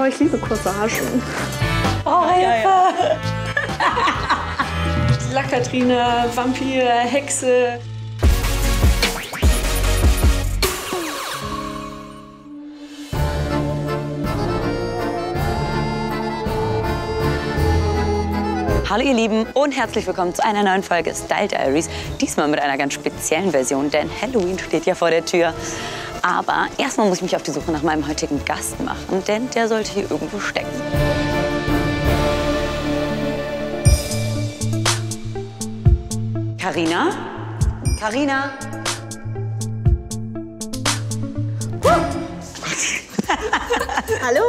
ich liebe Corsagen. Oh, Hilfe! Lackkatrine, Vampir, Hexe. Hallo ihr Lieben und herzlich willkommen zu einer neuen Folge Style Diaries. Diesmal mit einer ganz speziellen Version, denn Halloween steht ja vor der Tür. Aber erstmal muss ich mich auf die Suche nach meinem heutigen Gast machen, denn der sollte hier irgendwo stecken. Carina? Carina? Hallo!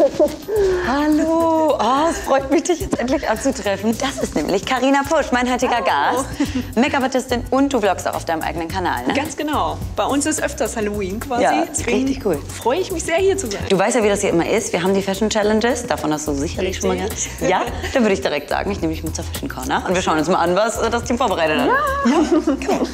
Hallo! Oh, es freut mich, dich jetzt endlich anzutreffen. Das ist nämlich Carina Pusch, mein heutiger Gast. Make-up-Artistin und du vloggst auch auf deinem eigenen Kanal, ne? Ganz genau. Bei uns ist öfters Halloween quasi. Ja, richtig cool. Freue ich mich sehr, hier zu sein. Du weißt ja, wie das hier immer ist. Wir haben die Fashion Challenges. Davon hast du sicherlich schon mal gehört. Ja, dann würde ich direkt sagen, ich nehme dich mit zur Fashion Corner. Und wir schauen uns mal an, was das Team vorbereitet hat. Ja. Cool.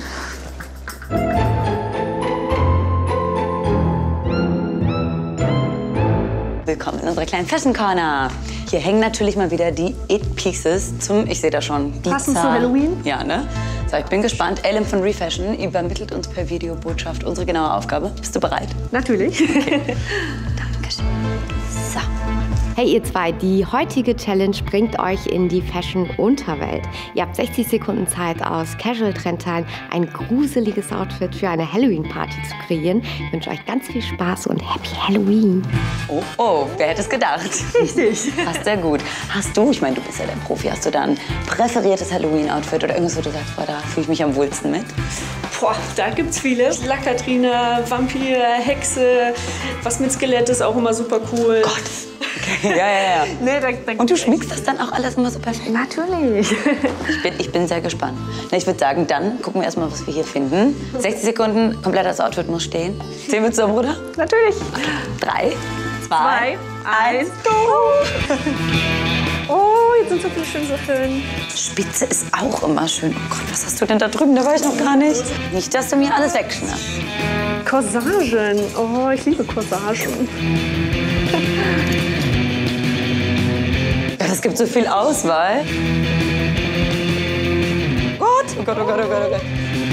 Willkommen in unserer kleinen Fashion Corner. Hier hängen natürlich mal wieder die It-Pieces zum, ich sehe da schon, passend zu Halloween? Ja, ne? So, ich bin gespannt. Ellen von Refashion übermittelt uns per Videobotschaft unsere genaue Aufgabe. Bist du bereit? Natürlich. Okay. Dankeschön. So. Hey ihr zwei, die heutige Challenge bringt euch in die Fashion-Unterwelt. Ihr habt 60 Sekunden Zeit, aus Casual-Trendteilen ein gruseliges Outfit für eine Halloween-Party zu kreieren. Ich wünsche euch ganz viel Spaß und Happy Halloween! Oh, oh, wer hätte es gedacht? Richtig. Passt sehr gut. Hast du, ich meine, du bist ja der Profi, hast du da ein präferiertes Halloween-Outfit oder irgendwas, wo du sagst, boah, da fühle ich mich am wohlsten mit? Boah, da gibt's vieles. Lackkatrine, Vampir, Hexe, was mit Skelett ist auch immer super cool. Gott. Okay. Ja. Nee, Und du schminkst das dann auch alles immer so perfekt? Natürlich. Ich bin sehr gespannt. Na, ich würde sagen, dann gucken wir erstmal, was wir hier finden. 60 Sekunden, komplettes Outfit muss stehen. Zählen wir zusammen, oder? Natürlich. 3, 2, 1, go! Oh, jetzt sind so viele schöne Sachen. Spitze ist auch immer schön. Oh Gott, was hast du denn da drüben? Da war ich noch gar nicht. Nicht, dass du mir alles wegschnappst. Corsagen. Oh, ich liebe Corsagen. Es gibt so viel Auswahl. Gott, oh Gott, oh Gott, oh Gott, oh Gott.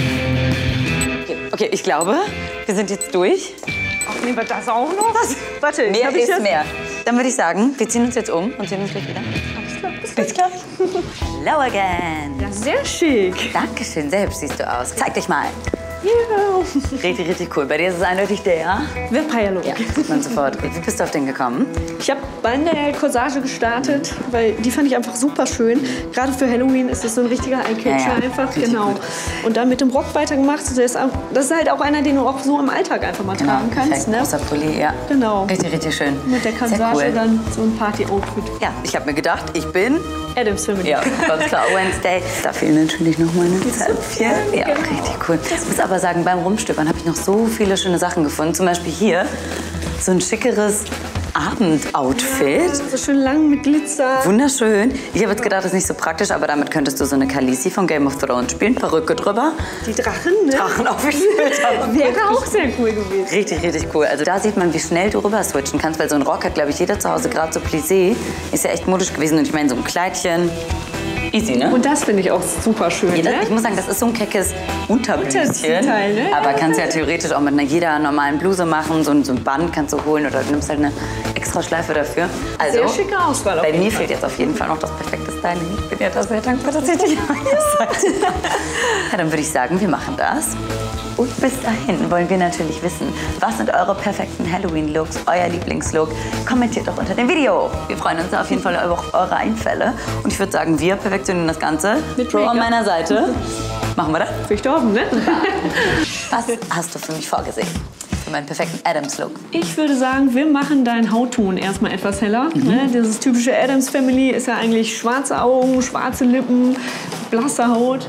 Okay, ich glaube, wir sind jetzt durch. Ach, nehmen wir das auch noch? Was? Warte, mehr ist mehr. Dann würde ich sagen, wir ziehen uns jetzt um und sehen uns gleich wieder. Alles klar, Bis gleich. Hello again. Ja, sehr schick. Dankeschön, selbst siehst du aus. Zeig dich mal. Yeah. Richtig, richtig cool. Bei dir ist es eindeutig der. Vampire-Look. Ja, sieht man sofort. Wie bist du auf den gekommen? Ich habe bei der Corsage gestartet, weil die fand ich einfach super schön. Gerade für Halloween ist das so ein richtiger Eyecatcher einfach. Richtig Genau. gut. Und dann mit dem Rock weitergemacht. Das ist halt auch einer, den du auch so im Alltag einfach mal tragen kannst. Perfekt. Ne? Großer Pulli, ja. Genau. Richtig, richtig schön. Mit der Sehr Corsage cool. dann so ein Party-Outfit. Ja, ich habe mir gedacht, ich bin... Addams Family. Ja, ganz klar, Wednesday. Da fehlen natürlich noch meine Zöpfchen. Ja, Genau. richtig cool. Ich muss aber sagen, beim Rumstöbern habe ich noch so viele schöne Sachen gefunden. Zum Beispiel hier so ein schickeres Abendoutfit. So schön lang mit Glitzer. Wunderschön. Ich habe jetzt gedacht, das ist nicht so praktisch, aber damit könntest du so eine Khaleesi von Game of Thrones spielen. Perücke drüber. Die Drachen, ne? Drachen auf die Schulter. Wäre auch sehr cool gewesen. Richtig, richtig cool. Also da sieht man, wie schnell du rüber switchen kannst, weil so ein Rock hat, glaube ich, jeder zu Hause, gerade so Plissé. Ist ja echt modisch gewesen. Und ich meine, so ein Kleidchen. Easy, ne? Und das finde ich auch super schön. Ja, Ne? ich muss sagen, das ist so ein keckes Unterblüschen. Unterteil, ne? Aber kannst ja theoretisch auch mit jeder normalen Bluse machen. So ein Band kannst du holen oder du nimmst halt eine extra Schleife dafür. Also, Sehr schicke Auswahl. bei mir fehlt jetzt auf jeden Fall noch das perfekte Styling. Ich bin ja da sehr dankbar, dass ich dich an meiner Seite habe. Ja, dann würde ich sagen, wir machen das. Und bis dahin wollen wir natürlich wissen, was sind eure perfekten Halloween-Looks, euer Lieblingslook? Kommentiert doch unter dem Video. Wir freuen uns auf jeden Fall auf eure Einfälle. Und ich würde sagen, wir perfektionieren das Ganze. Mit Pro an Make-up. meiner Seite. Machen wir das? Verstorben, ne? Was hast du für mich vorgesehen? Für meinen perfekten Addams-Look. Ich würde sagen, wir machen deinen Hautton erstmal etwas heller. Ne? Dieses typische Addams Family ist ja eigentlich schwarze Augen, schwarze Lippen, blasse Haut.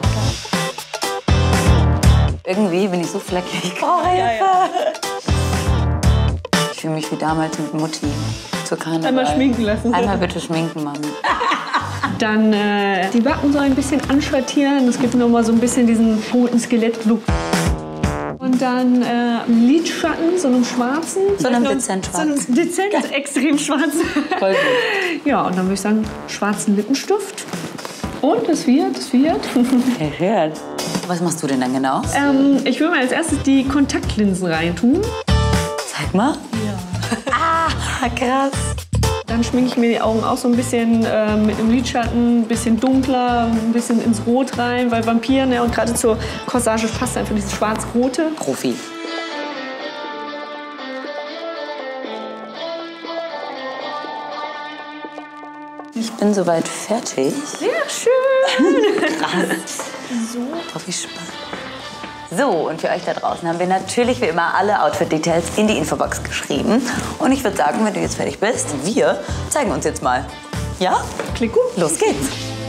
Irgendwie bin ich so fleckig. Oh, Hilfe! Ich fühle mich wie damals mit Mutti zur Karneval. Einmal schminken lassen. Einmal bitte schminken, Mami. Dann die Backen so ein bisschen anschattieren. Das gibt noch mal so ein bisschen diesen toten Skelett-Look. Und Und dann Lidschatten, so einem schwarzen. So einem dezent schwarzen. So einem dezent, extrem schwarzen. Voll gut. Ja, und dann würde ich sagen, schwarzen Lippenstift. Und es wird. Was machst du denn dann genau? Ich will mal als erstes die Kontaktlinsen reintun. Zeig mal. Ja. Ah, krass. Dann schminke ich mir die Augen auch so ein bisschen mit dem Lidschatten, ein bisschen dunkler, ein bisschen ins Rot rein, weil Vampir, ne, und gerade zur Corsage passt einfach dieses schwarz-rote. Profi. Ich bin soweit fertig. Sehr schön. Krass. So. Oh, wie spannend. So, und für euch da draußen haben wir natürlich wie immer alle Outfit-Details in die Infobox geschrieben. Und ich würde sagen, wenn du jetzt fertig bist, wir zeigen uns jetzt mal. Ja? Klingt gut. Los geht's.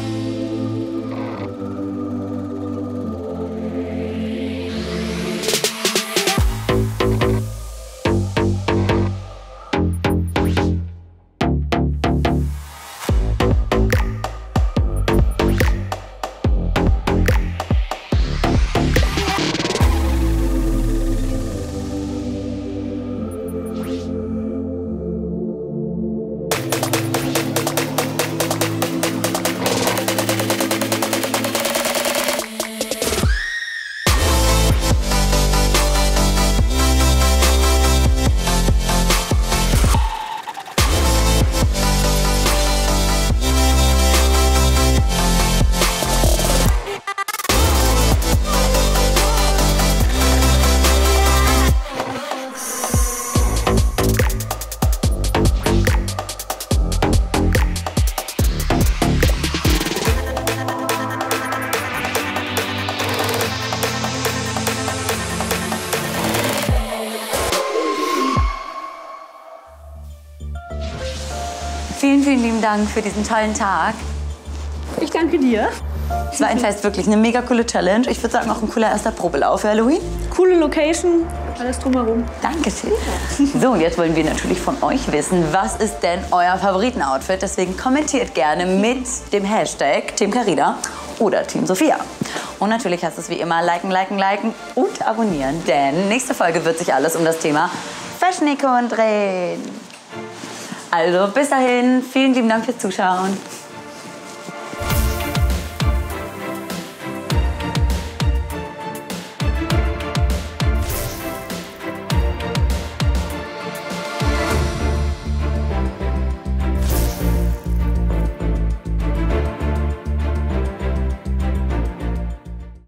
Vielen, vielen lieben Dank für diesen tollen Tag. Ich danke dir. Es war jedenfalls wirklich eine mega coole Challenge. Ich würde sagen, auch ein cooler erster Probelauf für Halloween. Coole Location, alles drumherum. Dankeschön. So, und jetzt wollen wir natürlich von euch wissen, was ist denn euer Favoriten-Outfit? Deswegen kommentiert gerne mit dem Hashtag Team Carina oder Team Sophia. Und natürlich heißt es wie immer liken, liken, liken und abonnieren, denn nächste Folge wird sich alles um das Thema Fashion-Ikon drehen. Also bis dahin, vielen lieben Dank fürs Zuschauen.